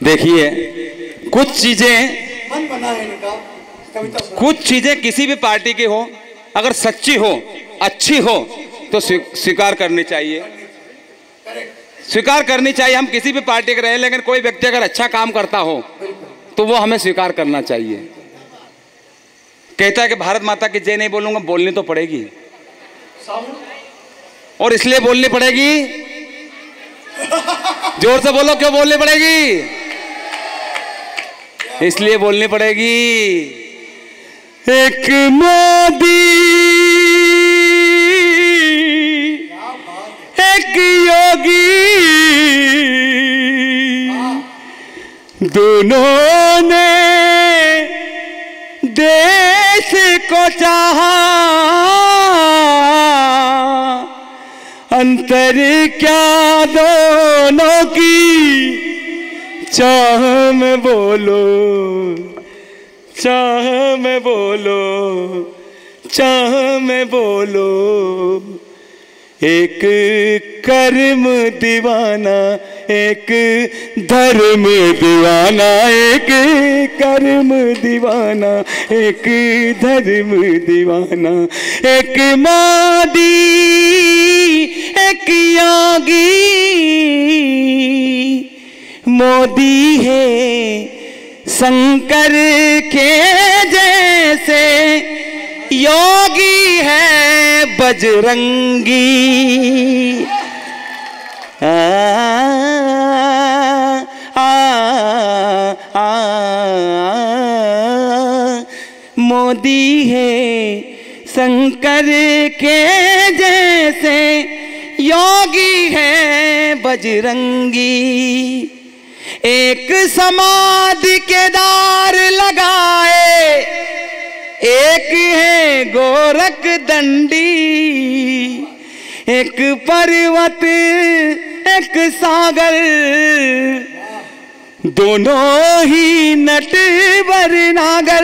देखिए कुछ चीजें किसी भी पार्टी की हो, अगर सच्ची हो, अच्छी हो तो स्वीकार करनी चाहिए, स्वीकार करनी चाहिए। हम किसी भी पार्टी के रहे, लेकिन कोई व्यक्ति अगर अच्छा काम करता हो तो वो हमें स्वीकार करना चाहिए। कहता है कि भारत माता की जय नहीं बोलूंगा, बोलनी तो पड़ेगी, और इसलिए बोलनी पड़ेगी। जोर से बोलो, क्यों बोलनी पड़ेगी? इसलिए बोलनी पड़ेगी। एक मोदी, एक योगी, दोनों ने देश को चाहा, अंतर क्या दोनों की चाह में बोलो, चाह में बोलो, चाह में बोलो। एक कर्म दीवाना, एक धर्म दीवाना, एक कर्म दीवाना, एक धर्म दीवाना। एक मोदी, एक योगी, मोदी है शंकर के जैसे, योगी है बजरंगी। आ, आ, आ, मोदी है शंकर के जैसे, योगी है बजरंगी। एक समाधि के दार लगाए, एक है गोरख दंडी, एक पर्वत एक सागर, दोनों ही नटवर नागर।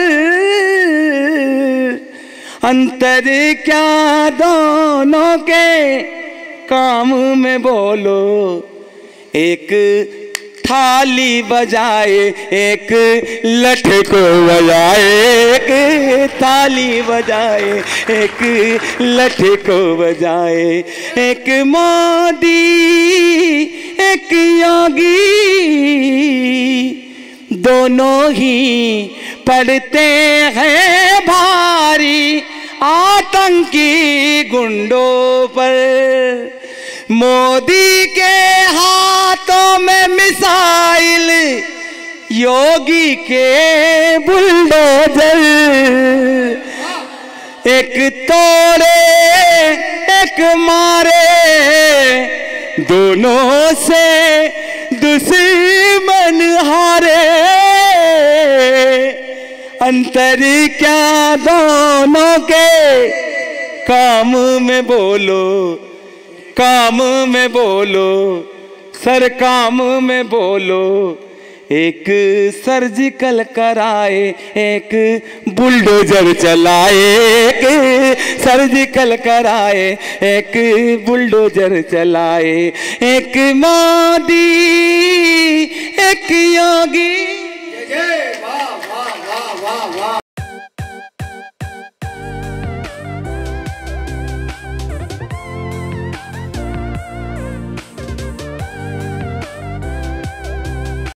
अंतर क्या दोनों के काम में बोलो, एक थाली बजाए, एक लठ को बजाए, एक थाली बजाए, एक लठ को बजाए। एक मोदी, एक योगी, दोनों ही पड़ते हैं भारी आतंकी गुंडों पर। मोदी के हाथों में मिसाइल, योगी के बुलडोजर। एक तोड़े एक मारे, दोनों से दुश्मन हारे। अंतर क्या दोनों के काम में बोलो, काम में बोलो, सर काम में बोलो। एक सर्जिकल कराए, एक बुलडोजर चलाए, एक सर्जिकल कराए, एक बुलडोजर चलाए। एक मोदी, एक योगी।